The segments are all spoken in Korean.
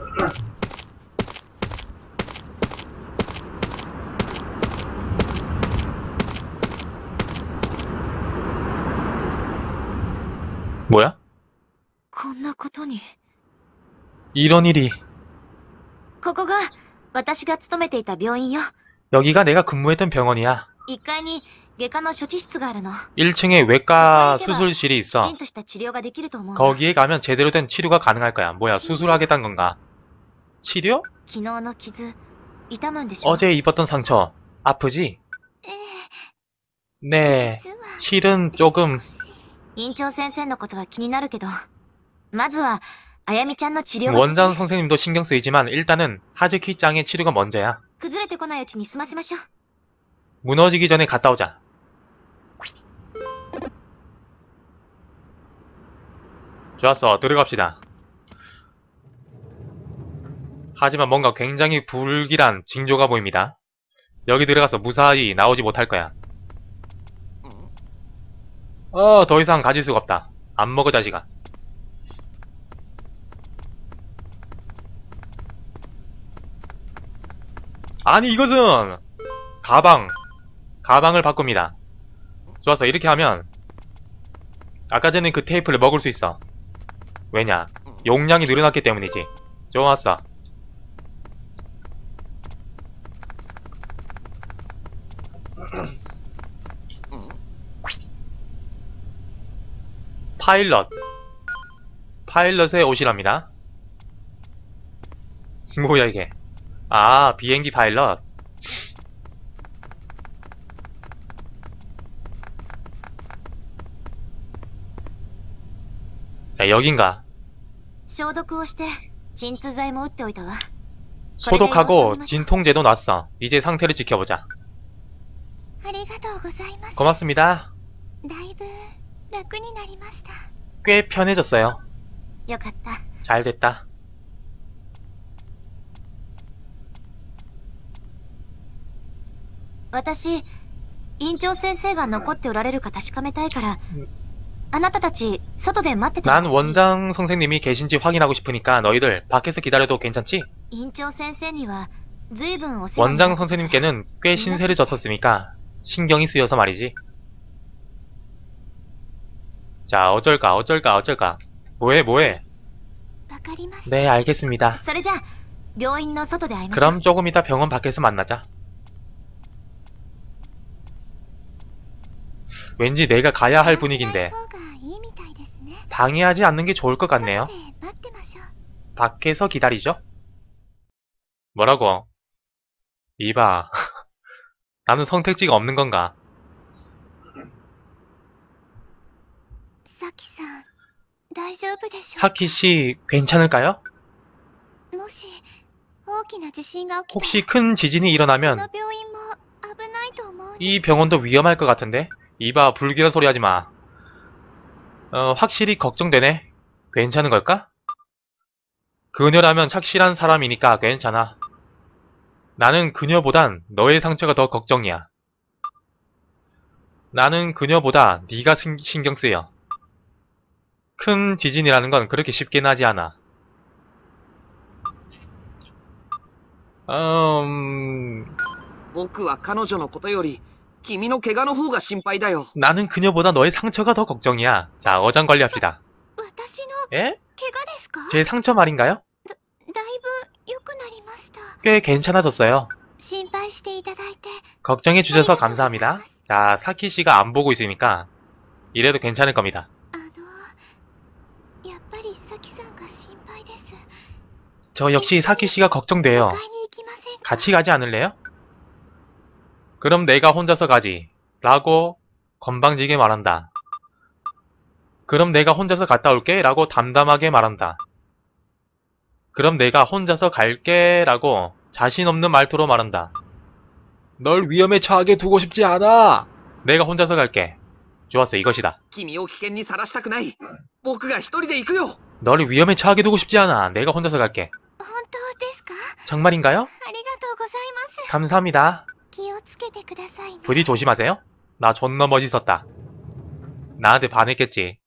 뭐야? こんなことに。 이런 일이. ここが私が勤めていた病院よ。 여기가 내가 근무했던 병원이야. 1階に外科の処置室があるの。 1층에 외과 수술실이 きち 있어. んとした治療ができると思うんだ。 거기에 가면 제대로 된 치료가 가능할 거야. 뭐야, 수술하겠다는 건가? 치료? 昨日の傷、痛むんでしょ？ 어제 입었던 상처. 아프지? 네. 실은 조금. 院長先生のことは気になるけど、まずは、あやみちゃんの治療が。 원장 선생님도 신경 쓰이지만 일단은 하즈키 짱의 치료가 먼저야. 崩れてこないうちに済ませましょう。 무너지기 전에 갔다 오자. 좋았어, 들어갑시다. 하지만 뭔가 굉장히 불길한 징조가 보입니다. 여기 들어가서 무사히 나오지 못할 거야. 더 이상 가질 수가 없다. 안 먹어, 자식아. 아니, 이것은 가방을 바꿉니다. 좋았어, 이렇게 하면 아까 전에 그 테이프를 먹을 수 있어. 왜냐? 용량이 늘어났기 때문이지. 좋았어. 파일럿의 옷이랍니다. 뭐야 이게? 아, 비행기 파일럿. 자, 여긴가? 消毒をして、鎮痛剤も打っておいたわ。 소독하고 진통제도 놨어. 이제 상태를 지켜보자. ありがとうございます。 고맙습니다. だいぶ楽になりました。 꽤 편해졌어요. よかった。 잘 됐다. 私、院長先生が残っておられるか確かめたいから、あなたたち外で待ってて。 난 원장 선생님이 계신지 확인하고 싶으니까 너희들 밖에서 기다려도 괜찮지? 院長先生には随分お世話になって。 원장 선생님께는 꽤 신세를 졌었으니까 신경이 쓰여서 말이지. 자, 어쩔까. 뭐해. 네, 알겠습니다. それじゃあ病院の外で会いましょう。 그럼 조금 이따 병원 밖에서 만나자. 왠지 내가 가야 할 분위기인데 방해하지 않는 게 좋을 것 같네요. 밖에서 기다리죠? 뭐라고? 이봐. 나는 선택지가 없는 건가? 사키씨, 괜찮을까요? 혹시 큰 지진이 일어나면 이 병원도 위험할 것 같은데? 이봐, 불길한 소리 하지 마. 확실히 걱정되네. 괜찮은 걸까? 그녀라면 착실한 사람이니까 괜찮아. 나는 그녀보단 너의 상처가 더 걱정이야. 나는 그녀보다 네가 신경 쓰여. 큰 지진이라는 건 그렇게 쉽게 나지 않아. 나는 그녀보다 너의 상처가 더 걱정이야. 자, 어장관리합시다. 에? 제 상처 말인가요? 꽤 괜찮아졌어요. 걱정해주셔서 감사합니다. 자, 사키씨가 안 보고 있으니까 이래도 괜찮을 겁니다. 저 역시 사키씨가 걱정돼요. 같이 가지 않을래요? 그럼 내가 혼자서 가지. 라고 건방지게 말한다. 그럼 내가 혼자서 갔다 올게. 라고 담담하게 말한다. 그럼 내가 혼자서 갈게. 라고 자신 없는 말투로 말한다. 널 위험에 처하게 두고 싶지 않아. 내가 혼자서 갈게. 좋았어, 이것이다. 널 위험에 처하게 두고 싶지 않아. 내가 혼자서 갈게. 정말인가요? 감사합니다. 부디 조심하세요. 나 존나 멋있었다. 나한테 반했겠지.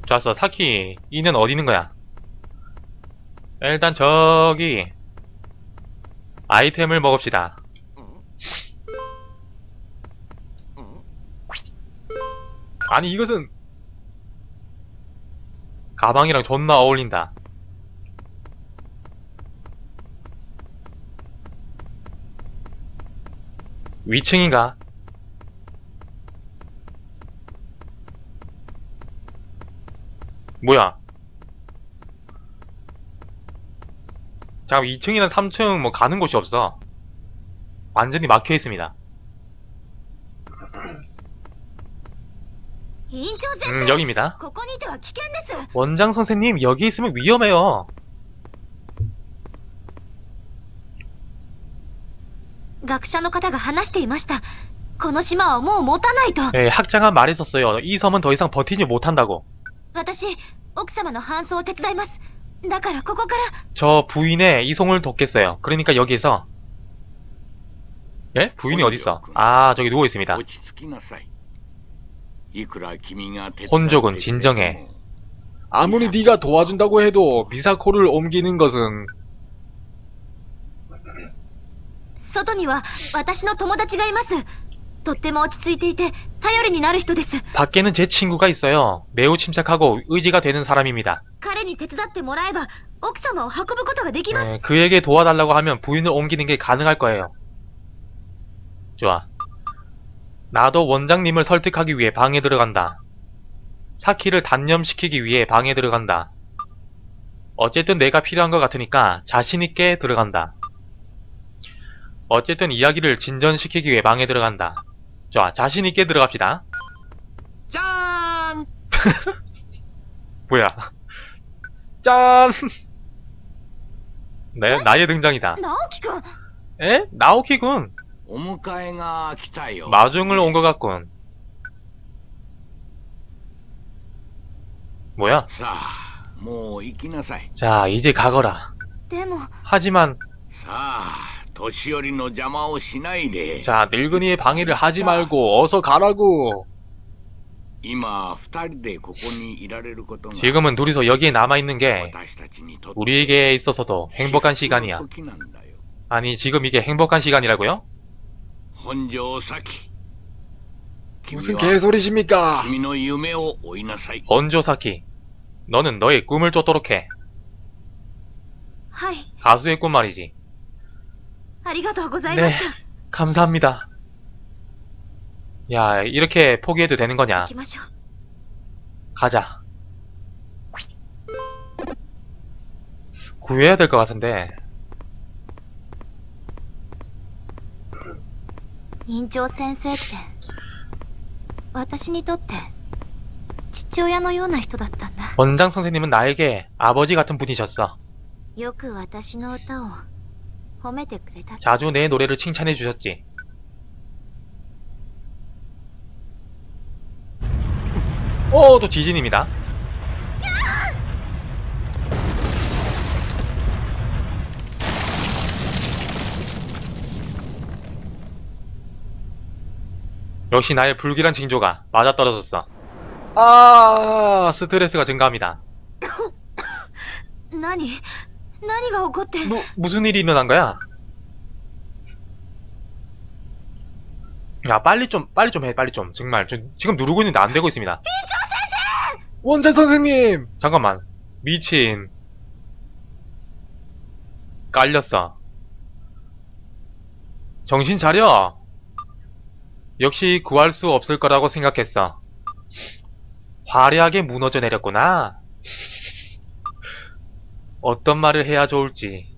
좋았어. 사키, 이는 어디 있는 거야? 일단 저기 아이템을 먹읍시다. 아니 이것은 가방이랑 존나 어울린다. 위층인가? 뭐야? 잠깐 2층이나 3층 뭐 가는 곳이 없어. 완전히 막혀 있습니다. 院長先生、 여기입니다. ここにいては危険です。 원장 선생님, 여기 있으면 위험해요. 学者の方が話していました。この島はもう持たないと。 네, 학자가 말했었어요. 이 섬은 더 이상 버티지 못한다고. 私、奥様の搬送を手伝います。だからここから。 저 부인의 이송을 돕겠어요. 그러니까 여기에서. 예? 부인이 어딨어? 아, 저기 누워 있습니다. 혼족은 진정해. 아무리 네가 도와준다고 해도 미사코를 옮기는 것은 外には私の友達がいます。とっても落ち着いていて頼りになる人です。 밖에는 제 친구가 있어요. 매우 침착하고 의지가 되는 사람입니다. 彼に手伝ってもらえば奥様を運ぶことができます。 그에게 도와달라고 하면 부인을 옮기는 게 가능할 거예요. 좋아. 나도 원장님을 설득하기 위해 방에 들어간다. 사키를 단념시키기 위해 방에 들어간다. 어쨌든 내가 필요한 것 같으니까 자신있게 들어간다. 어쨌든 이야기를 진전시키기 위해 방에 들어간다. 좋아, 자신있게 들어갑시다. 짠! 뭐야. 짠! 네, 나의 등장이다. 直樹くん、 에? 나오키군. お迎えが来たよ。 마중을 온 것 같군. 뭐야? さあ、もう行きなさい。 자, 이제 가거라. でも 하지만 さあ、年寄りの邪魔をしないで。 자, 늙은이의 방해를 하지 말고 어서 가라고. 今、二人でここにいられることが 지금은 둘이서 여기에 남아있는 게 私たちにとって 우리에게 있어서도 행복한 시간이야. 時なんだよ。 아니, 지금 이게 행복한 시간이라고요? 本庄咲。 무슨 君は 개소리십니까? 君の夢を追いなさい。 번조사키. 너는 너의 꿈을 쫓도록 해. はい、 가수의 꿈 말이지. ありがとうございました。 감사합니다. 야, 이렇게 포기해도 되는 行 거냐? きましょう。 가자. 구해야 될 것 같은데. 院長先生って私にとって父親のような人だったんだ。 원장 선생님은 나에게 아버지 같은 분이셨어. よく私の歌を褒めてくれた。 자주 내 노래를 칭찬해 주셨지. 또 지진입니다. 역시 나의 불길한 징조가 맞아떨어졌어. 아, 스트레스가 증가합니다. 何が起こって。 무슨 일이 일어난 거야? 야, 빨리 좀 해, 빨리 좀. 정말. 지금 누르고 있는데 안 되고 있습니다. 원장 선생님! 잠깐만. 미친. 깔렸어. 정신 차려. 역시 구할 수 없을 거라고 생각했어. 화려하게 무너져 내렸구나. 어떤 말을 해야 좋을지.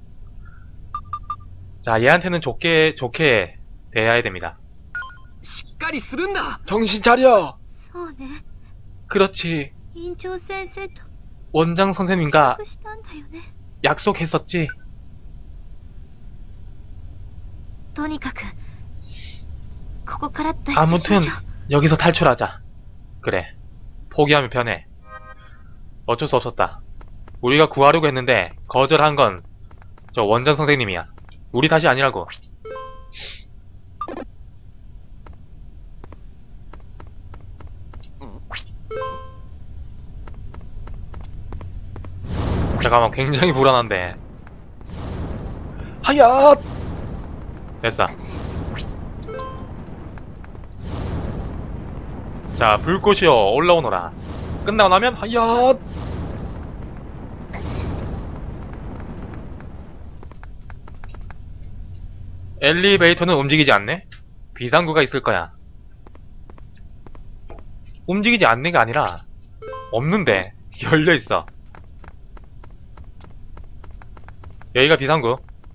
자, 얘한테는 좋게 대해야 됩니다. しっかりするんだ! 정신 차려! そうね。 그렇지. 院長先生と 원장 선생님과 約束したんだよね。 약속했었지. とにかくここから脱出し 아무튼 ましょう。 여기서 탈출하자. 그래. 포기하면 편해. 어쩔 수 없었다. 우리가 구하려고 했는데 거절한 건 저 원장 선생님이야. 우리 탓이 아니라고. 잠깐만, 굉장히 불안한데. 하야! 됐어. 자, 불꽃이여 올라오너라. 끝나고 나면 하야! 엘리베이터는 움직이지 않네? 비상구가 있을 거야. 움직이지 않는 게 아니라 없는데 열려있어. 여기가 비상구.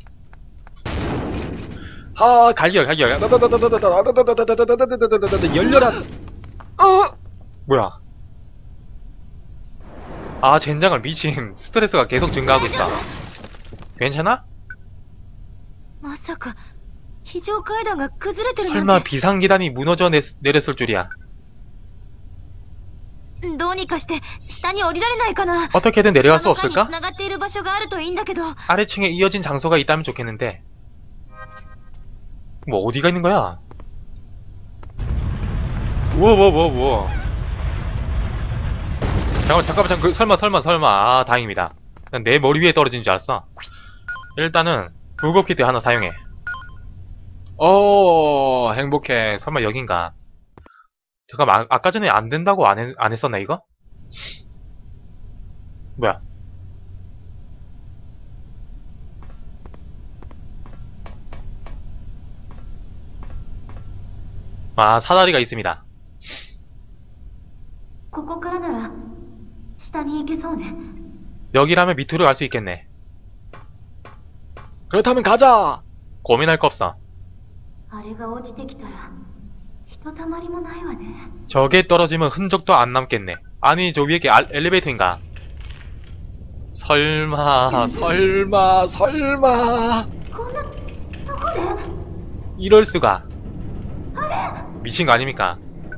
갈겨. 열려라. 뭐야? 아, 젠장을 미친. 스트레스가 계속 증가하고 있어. 괜찮아? まさか非常階段が崩れてるなん 설마 て 비상계단이 무너져 내렸을 줄이야. どうにかして下に降りられないかな 어떻게든 내려갈 수 下の階に 없을까? 繋がっている場所があるといいんだけど 아래층에 이어진 장소가 있다면 좋겠는데. 뭐 어디가 있는 거야? 뭐. 잠깐만, 설마. 아, 다행입니다. 난 내 머리 위에 떨어진 줄 알았어. 일단은 구급키트 하나 사용해. 행복해. 설마 여긴가? 잠깐만, 아까 전에 안 된다고 안 했었나, 이거? 뭐야? 아, 사다리가 있습니다. ここからなら下に行けそうね 여기라면 밑으로 갈 수 있겠네. 그렇다면 가자. 고민할 거 없어. あれが落ちてきたらひとたまりもないわね 저게 떨어지면 흔적도 안 남겠네. 아니, 저 위에 게 엘리베이터인가? 설마. こんなとこで 이럴 수가. 미친 거 아닙니까?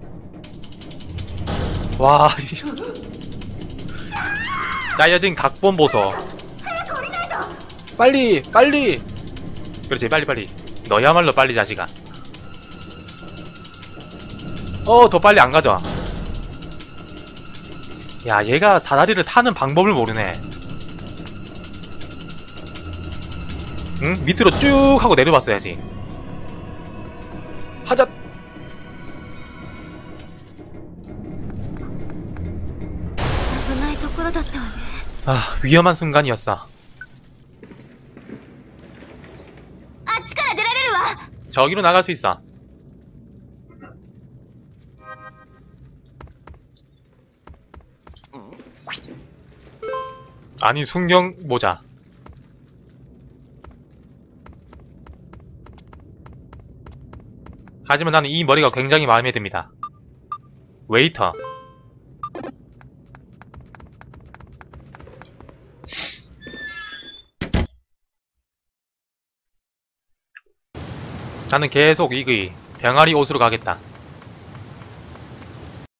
와. 짜여진 각본 보소. 빨리. 그렇지, 빨리. 너야말로 빨리, 자식아. 더 빨리 안 가져. 야, 얘가 사다리를 타는 방법을 모르네. 응? 밑으로 쭉 하고 내려봤어야지. 하자. 아, 위험한 순간이었어. あっちから出られるわ 저기로 나갈 수 있어. 아니, 순경 모자. 하지만 나는 이 머리가 굉장히 마음에 듭니다. 웨이터. 나는 계속 이의 병아리 옷으로 가겠다.